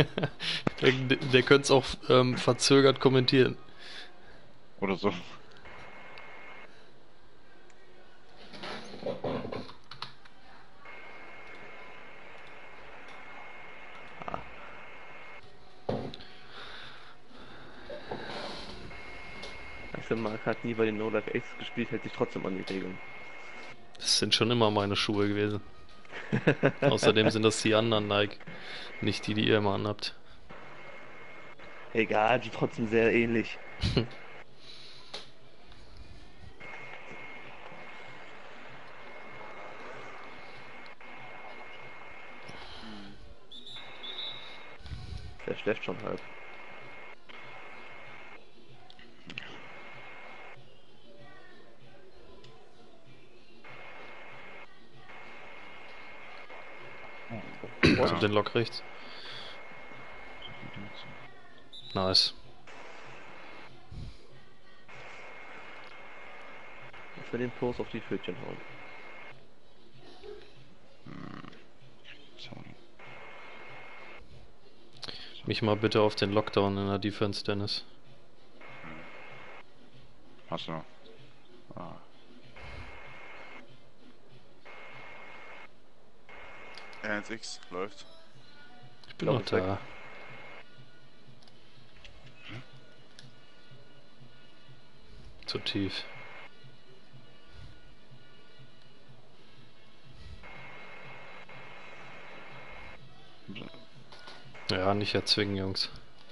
Der könnte es auch verzögert kommentieren. Oder so. Ah, ich finde, Marc hat nie bei den No-Life Aces gespielt, hält sich trotzdem an die Regeln. Das sind schon immer meine Schuhe gewesen. Außerdem sind das die anderen Nike, nicht die, die ihr immer anhabt. Egal, die trotzdem sehr ähnlich. Hm. Der schläft schon halb. Also Ja. den Lock rechts. So viel dazu. Nice. Ich will den Post auf die Pfötchen hauen. Sorry. Mich mal bitte auf den Lockdown in der Defense, Dennis. Hast du noch? Ah. R1X läuft. Ich bin Lock noch ist weg. da. Zu tief. Ja, nicht erzwingen, Jungs.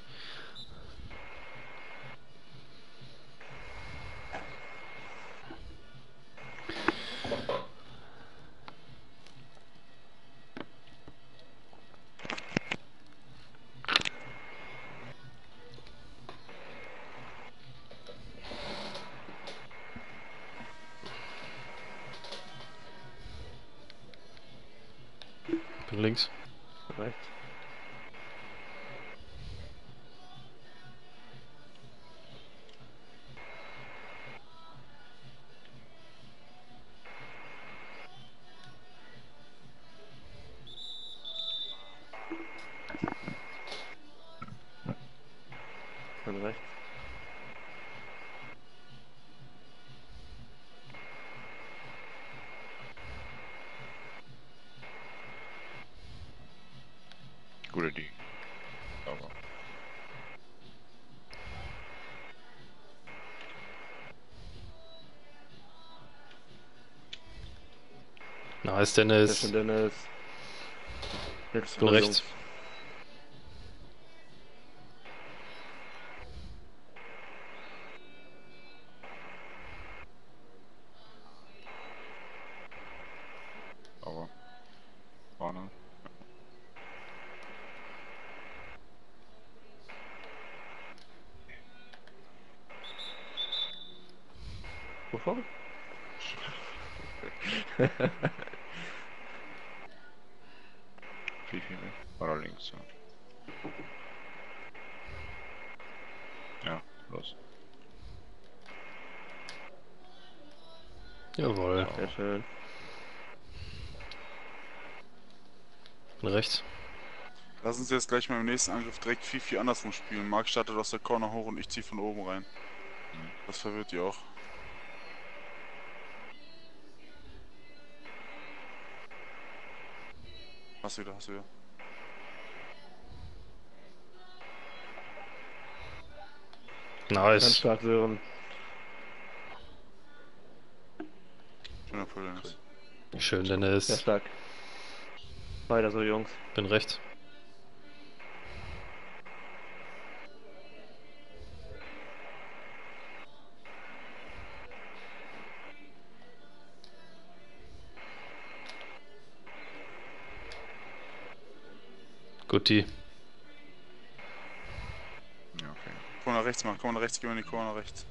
Bin links. Rechts. Dann rechts. Gute Idee. Aber. Nice, Sehr Dennis. schön, Dennis. Let's Bin go, rechts. Jungs. Aber. Vorne. Wovon? Viel weg. Oder links, ja. Ja, los. Jawohl. Sehr schön. Bin rechts. Lass uns jetzt gleich mal im nächsten Angriff direkt viel andersrum spielen. Marc startet aus der Corner hoch und ich ziehe von oben rein. Das verwirrt die auch. Hast du wieder, hast du wieder. Ganz Nice. stark, Sören. Schöner Pull, Dennis. Schön, Sehr Dennis. stark. Weiter so, Jungs. Bin rechts. Guti. Ja, okay. Corner rechts, Marc. Corner rechts, gehen wir in die Corner rechts.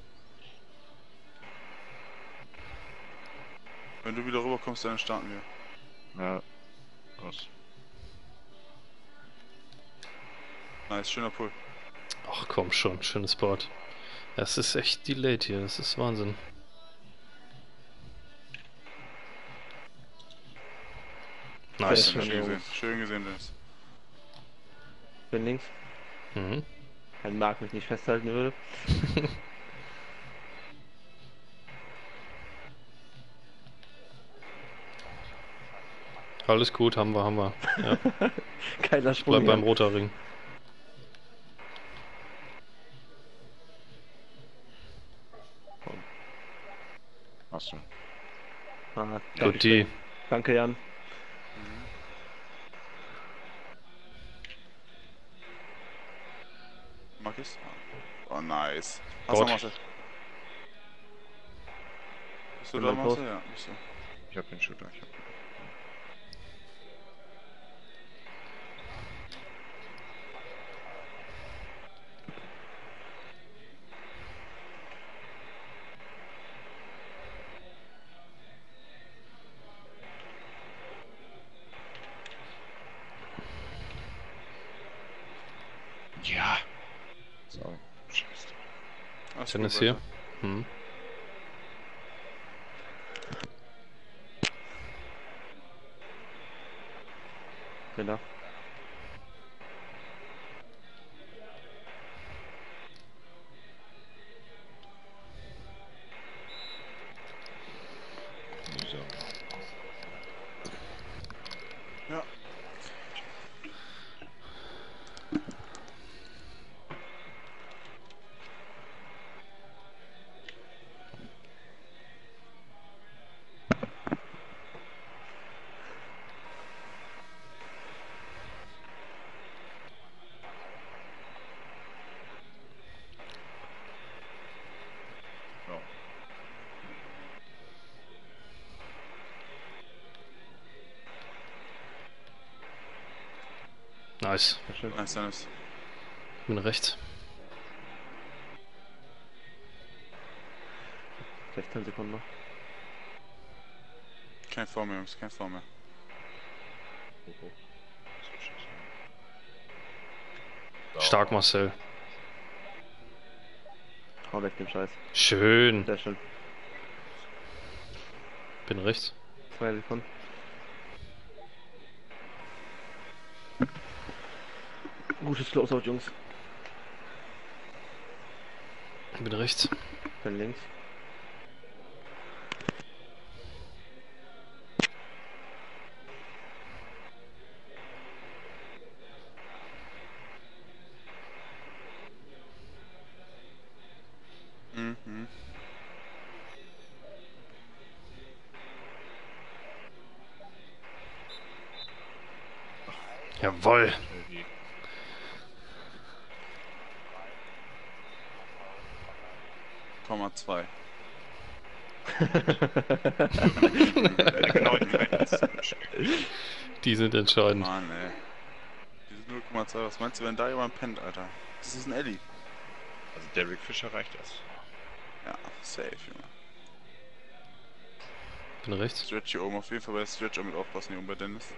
Wenn du wieder rüberkommst, dann starten wir. Ja. Los. Nice, schöner Pull. Ach komm schon, schönes Board. Es ist echt delayed hier, das ist Wahnsinn. Sehr Nice. schön, Schön gesehen. Jungs. Schön gesehen, Dennis. Bin links. Mhm. Wenn Marc mich nicht festhalten würde. Alles gut, haben wir, haben wir. Ja, Keiner ich Sprung bleib hier. beim roter Ring. Hast du. Ah, Gut, die. Danke, Jan. Mag ich's? Oh, nice. Hast Gott. du Marcel? Bist du Bin da, beim Marcel? Ja, bist du. Ich hab den Shooter. Ich hab den. Ja. Sorry. Scheiße. Alles Dennis gut, hier. weiter. Mhm. Bin da. So. Ja. Ja. Nice. Sehr schön. Nice, Dennis. Bin rechts. 16 Sekunden noch. Kein vor mehr, Jungs, kein vor mehr. Oh, oh. So scheiße. Stark, Marcel. Hau weg den Scheiß. Schön. Sehr schön. Bin rechts. 2 Sekunden. Gutes Closeout, Jungs. Bin rechts. Bin links. Mhm. Jawoll. Irgendwie. Komma 2. Genau die Zeit. Die sind entscheidend. Mann, ey. Diese 0,2, was meinst du, wenn da jemand pennt, Alter? Das ist ein Ellie. Also Derek Fischer reicht das. Ja, safe, Junge. Bin rechts. Stretch hier oben auf jeden Fall bei der Stretch auch mit aufpassen, hier oben bei Dennis.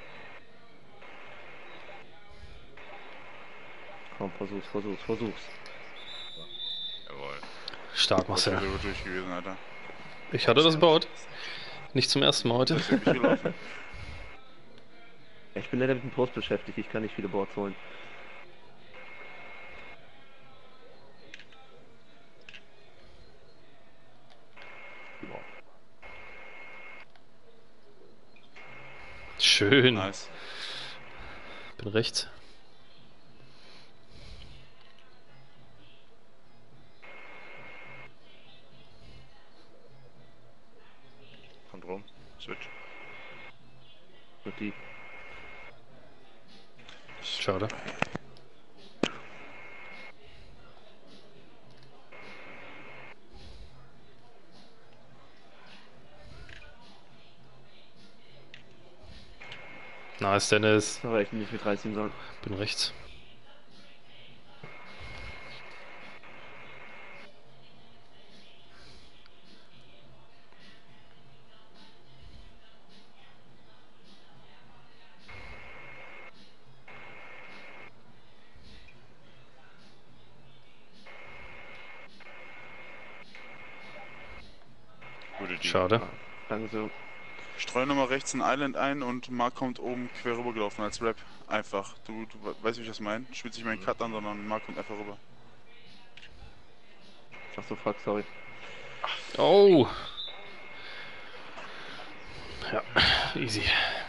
Komm, versuch's. Jawohl. Stark, Das wäre Marcel. so durch gewesen, Alter. Ich hatte das Board. Nicht zum ersten Mal heute. Das ist wirklich gelaufen. Ja, ich bin leider mit dem Post beschäftigt, ich kann nicht viele Boards holen. Schön. Nice. Bin rechts. Kommt rum. Switch. Und die. Schade. Nice, Dennis. Aber ich nicht mit reinziehen sollen. Bin rechts. Gute die. Schade. Danke so. Streu nochmal rechts ein Island ein und Mark kommt oben quer rüber gelaufen als Rap. Einfach. Du weißt, wie ich das meine? Spielt sich meinen Cut an, sondern Mark kommt einfach rüber. Ach so, fuck, sorry. Oh! Ja, easy.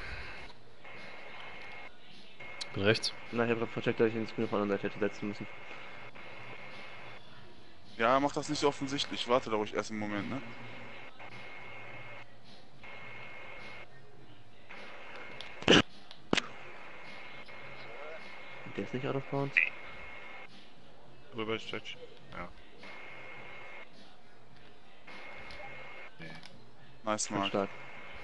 Bin rechts. Na, ich hab grad vercheckt, dass ich den Screen auf der anderen Seite hätte setzen müssen. Ja, mach das nicht so offensichtlich. Warte da ruhig erst einen Moment, ne? Der ist nicht out of bounds. Rüber Stretch. Ja. Nee. Nice, Schon Mark. stark.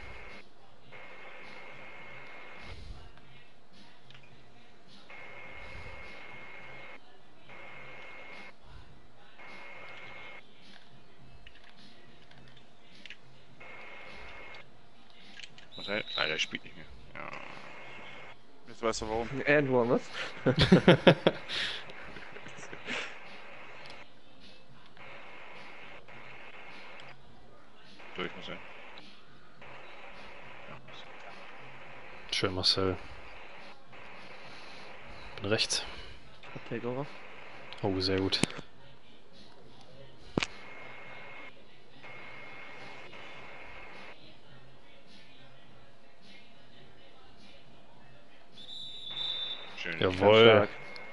Was er? Ah, der spielt nicht mehr. Ja. Jetzt weißt du warum. And one, was? Durch muss er. Schön, Marcel. Bin rechts. Hat Takeover. Oh, sehr gut. Schön. Jawohl. Stark.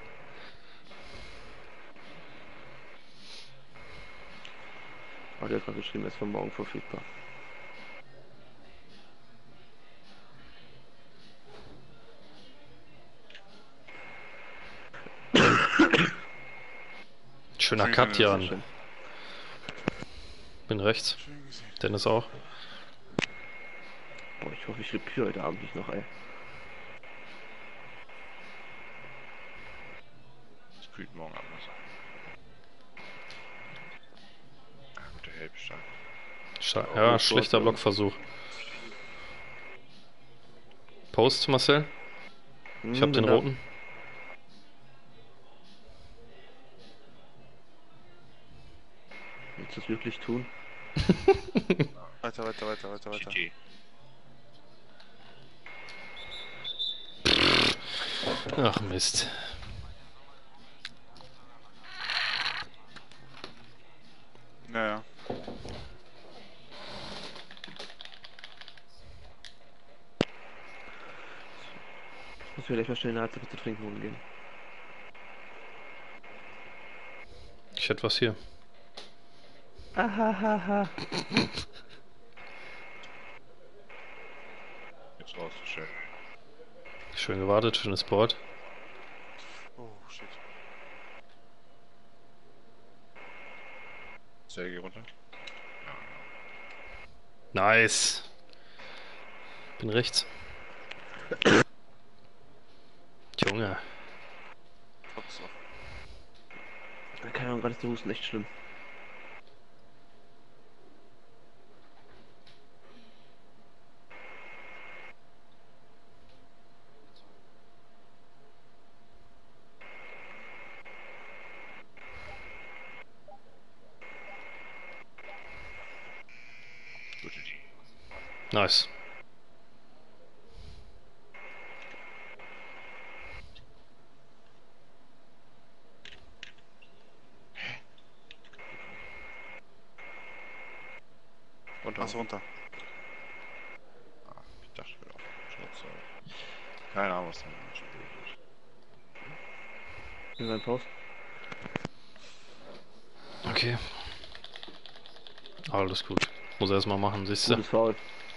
Oh, der hat gerade geschrieben, er ist für morgen verfügbar. Schöner Schön Cut, gesehen, Jan. Schön. Bin rechts. Schön gesehen. Dennis auch. Boah, ich hoffe, ich repiere heute Abend nicht noch, ey. Das kühlt morgen ab. Ah, gute Help, stark. Ja, Oh, schlechter Gott, Blockversuch. Post, Marcel. Ich hab den bin da. roten. Willst du es wirklich tun? Weiter, weiter, weiter, weiter, weiter. GG. Ach Mist. Naja. Ich muss vielleicht mal schnell eine Halbzeit zu trinken holen gehen. Ich hätte was hier. Ahahaha. Jetzt raus, schön. Schön gewartet, schönes Board. Oh, shit. Säge runter. Nice. Bin rechts. Junge. Trotz auf. Keine Ahnung, gerade ist der Husten echt schlimm. Gute G. Nice. Runter. Achso, runter. Ah, ich dachte, ich will auch. Schnauze. Keine Ahnung, was da ist. In seinem Post. Okay. Alles gut. Muss er erstmal machen, siehst du? Gutes Foul.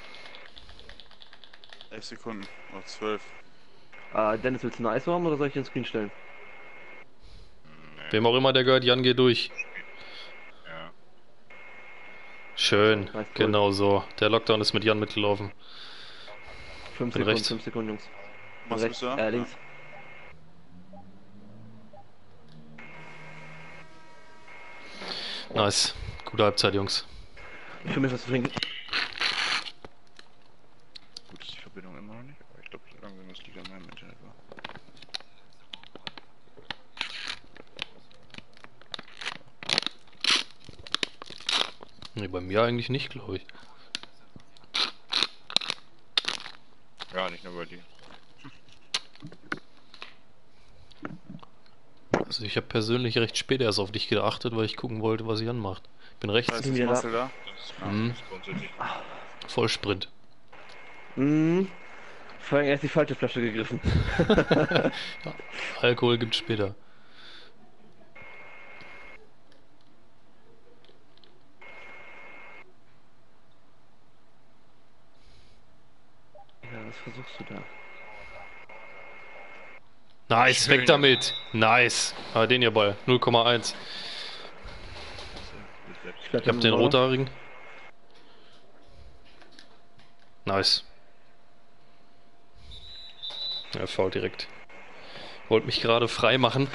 11 Sekunden. Oder 12. Dennis, willst du eine ISO haben oder soll ich den Screen stellen? Wem auch immer der gehört, Jan, geh durch. Ja. Schön. Nice Goal. Genau so. Der Lockdown ist mit Jan mitgelaufen. 5 Bin Sekunden, rechts. 5 Sekunden, Jungs. Was rechts, bist du da? links. Nice. Gute Halbzeit, Jungs. Ich will mir was zu trinken. Gut ist die Verbindung immer noch nicht, aber ich glaube, langsam das liegt an meinem Internet war. Nee, bei mir eigentlich nicht, glaube ich. bei dir. Also ich habe persönlich recht spät erst auf dich geachtet, weil ich gucken wollte, was sie anmacht. Ich bin rechts. Ist wieder da. Marcel da? Das ist grundsätzlich. Vollsprint. Vor allem erst die falsche Flasche gegriffen. Alkohol gibt's später. Ja, was versuchst du da? Nice, weg damit. Nice. Ah, den hier Ball. 0,1. Ich hab den rothaarigen. Nice. Ja, faul direkt. Wollte mich gerade frei machen.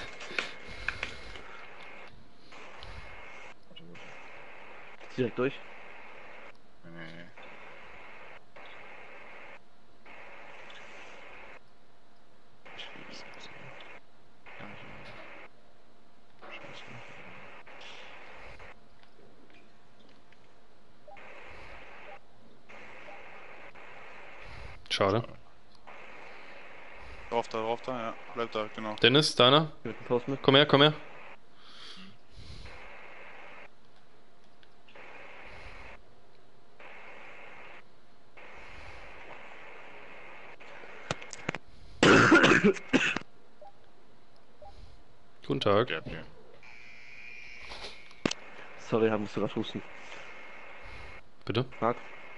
Direkt durch. Nee. Schade. Drauf da, ja. Bleib da, genau. Dennis, deiner? Mit dem Post mit. Komm her, komm her. Guten Tag. Der hat mir. Sorry, musst du gerade husten. Bitte? Marc?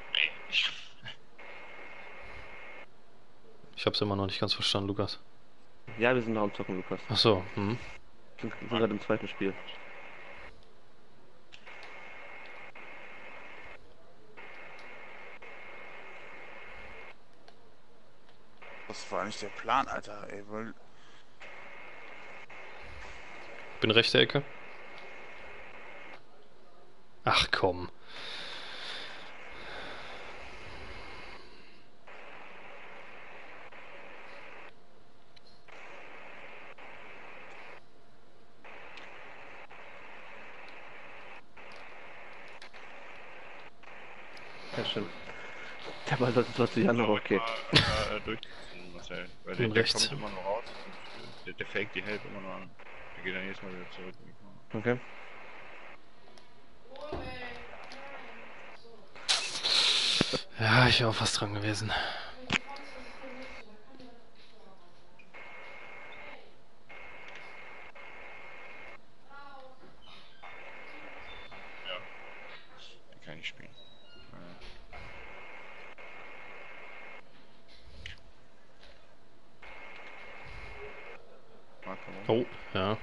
Ich hab's immer noch nicht ganz verstanden, Lukas. Ja, wir sind noch am Zocken, Lukas. Ach so, Sind gerade im zweiten Spiel. Was war eigentlich der Plan, Alter, ey? Weil Bin rechte Ecke. Ach komm. Ja, schön. Der Ball sollte zwar zu Jan, aber okay. Durchziehen, Marcel. Weil Bin der rechts. kommt immer nur raus. Der fake die Help immer nur an. Der geht dann jedes Mal wieder zurück. Okay. Ja, ich wäre auch fast dran gewesen. Den kann ich spielen. Oh, ja.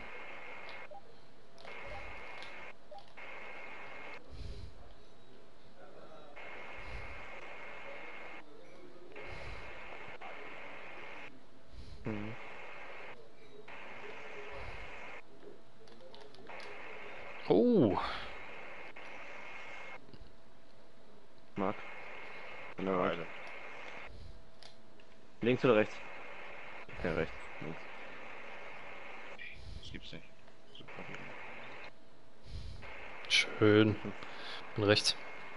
Mhm. Oh. Marc? Genau. Beide. Links oder rechts? Ja, rechts. Links. Das gibt's nicht. Super. Schön. Bin rechts.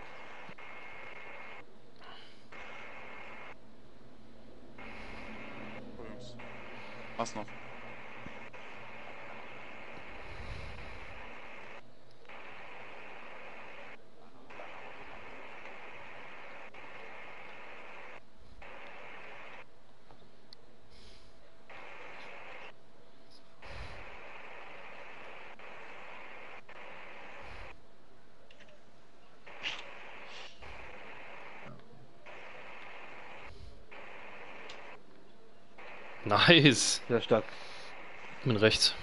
Jungs. Was noch? Nice. Sehr stark. Bin rechts.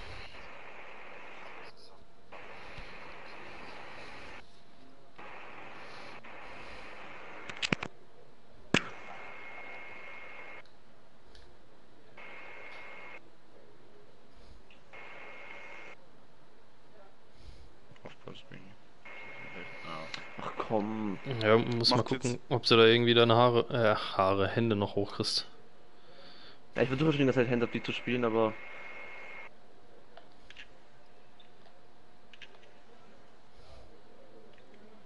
Ach komm. Ja, muss mal Macht gucken, jetzt- ob sie da irgendwie deine Hände noch hochkriegst. Ja, ich versuche schon die ganze Zeit Hand-Up die zu spielen, aber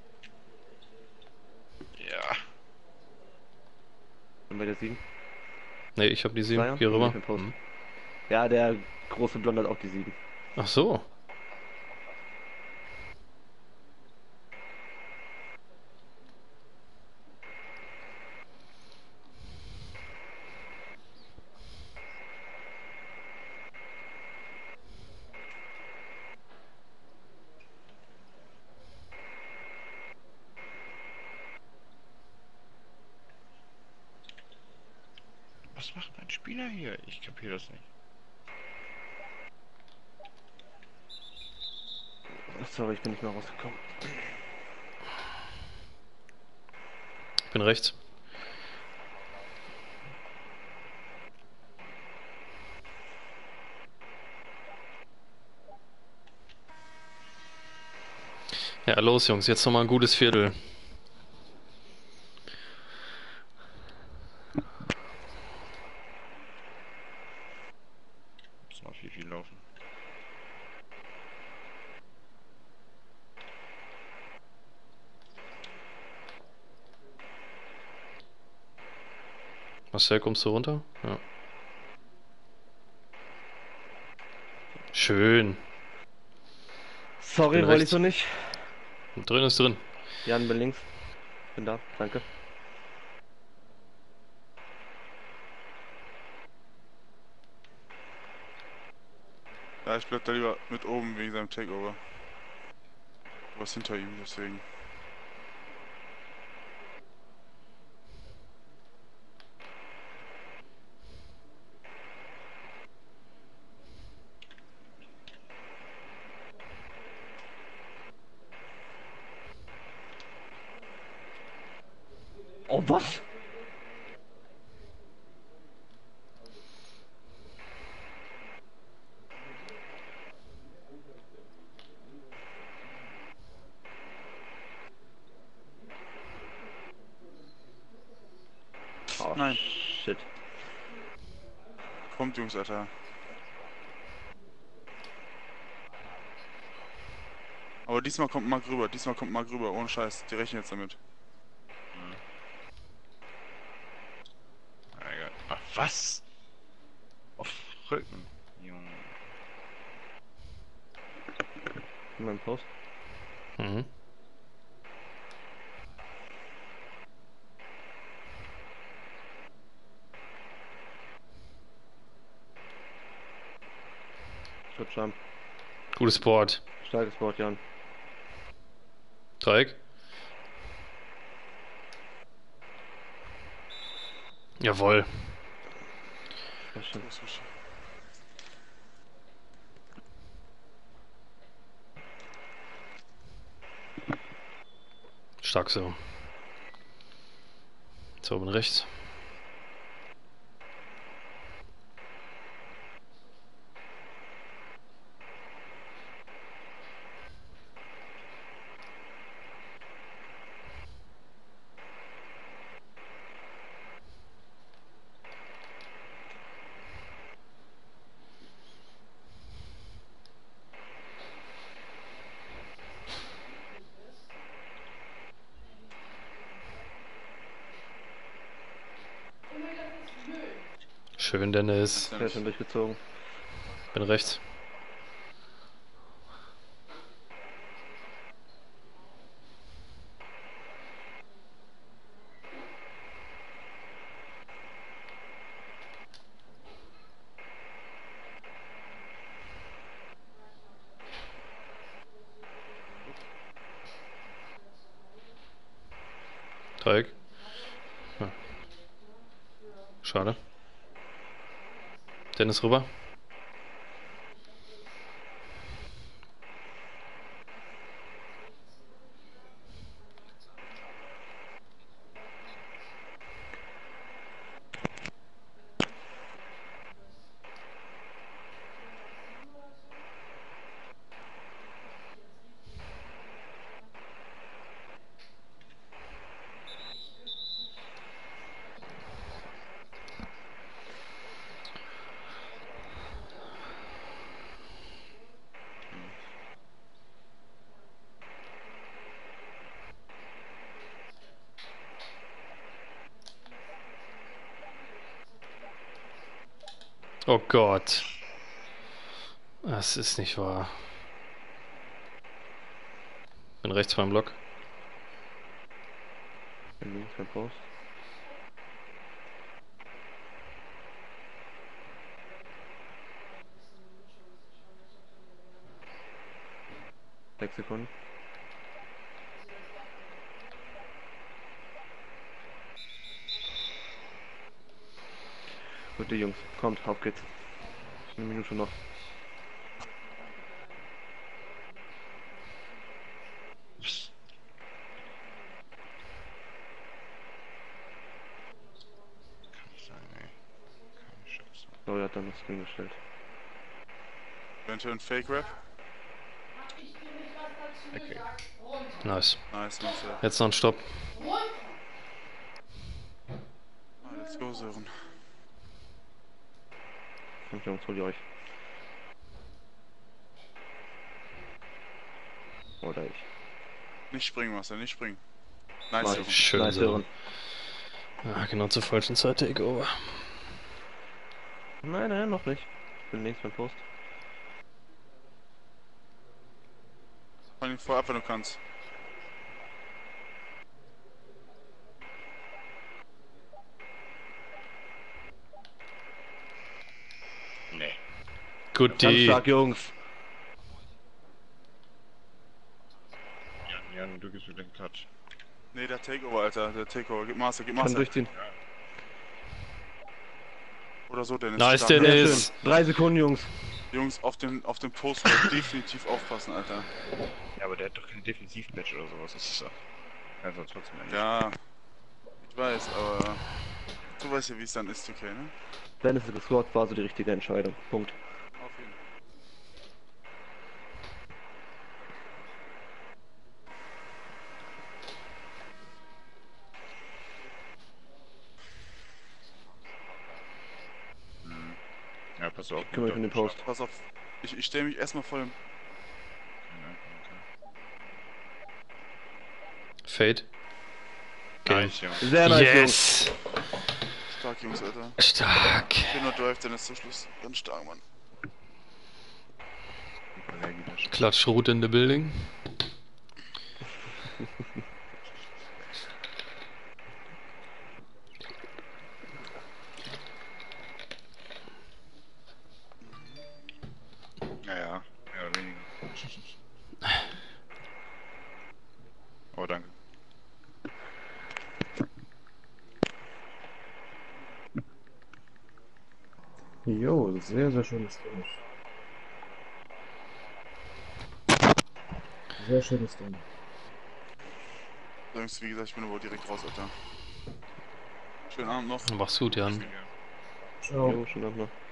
Ja. bin bei der 7. Ne, ich hab die 7. Flyer? Geh rüber. Ich bin Post. Mhm. Ja, der große Blonde hat auch die 7. Ach so. Was macht ein Spieler hier? Ich kapiere das nicht. Sorry, ich bin nicht mehr rausgekommen. Ich bin rechts. Ja, los Jungs, jetzt nochmal ein gutes Viertel. Muss mal viel laufen. Marcel, kommst du runter? Ja. Schön. Sorry, Bin wollte ich rechts. so nicht. Drin ist drin. Jan, bin links. Bin da, danke. Ja, ich bleib da lieber mit oben wegen seinem Takeover. Was hinter ihm, deswegen. Oh, was? Oh, Nein. shit. Kommt, Jungs, Alter. Aber diesmal kommt Marc rüber, ohne Scheiß. Die rechnen jetzt damit. Ah, egal. Ach, was? Auf Rücken. Junge. In meinem Post. Mhm. Hübsch haben. Gutes Board. Starkes Wort, Jan. Dreieck. Jawohl. Sehr schön. Stark so. Jetzt oben rechts. Schön, Dennis. Sehr schön durchgezogen. Bin rechts. Dreieck. Ja. Schade. Dennis rüber. Oh Gott. Das ist nicht wahr. Bin rechts beim Block. Bin links beim Post. Sechs Sekunden. Gute Jungs, kommt, auf geht's. Eine Minute noch. Kann nicht sein, ey. Keine Chance. So, er hat dann das Screen gestellt. Eventuell ein Fake-Rap. Okay. Nice. Nice, Marcel. Jetzt noch ein Stopp. Let's go, Sören. Kommt Jungs, holt ihr euch. Oder ich. Nicht springen, Marcel, nicht springen. Nice, Nice. Sören. Schön Nice, so. Sören. Ah, genau zur falschen Zeit, Takeover. Nein, nein, noch nicht. Ich bin links beim Post. Fang ihn voll ab, wenn du kannst. Nee. Gut, Ganz die. stark, Jungs. Jan, du gibst mir den Klatsch. Nee, der Takeover, Alter. Der Takeover. Gib Master, gib Kann Master. durchziehen. Oder so, Dennis. Nice, Stark. Dennis. Sehr schön. 3 Sekunden, Jungs. Jungs, auf den Post definitiv aufpassen, Alter. Ja, aber der hat doch kein Defensiv-Match oder sowas. Das ist ja. Also trotzdem eigentlich. Ja, ich weiß, aber du weißt ja, wie es dann ist, okay, ne? Dennis ist gescored, war so die richtige Entscheidung. Punkt. Auf jeden Fall. Ja, pass auf. Kümmere mich um den Post. Pass auf, ich stelle mich erstmal vor dem. Fade. Okay. Nice, ja. Sehr nice, Jungs. Yes! Stark, Jungs, Alter. Stark. Ich will nur Drive, Dennis zum Schluss. Ganz stark, Mann. Klatschroute in the building. Ja, mehr oder weniger. Oh, danke. Jo, sehr, sehr schönes Ding. Sehr schönes Ding. Jungs, wie gesagt, ich bin wohl direkt raus, Alter. Schönen Abend noch. Mach's gut, Jan. Ciao. Jo, schon noch.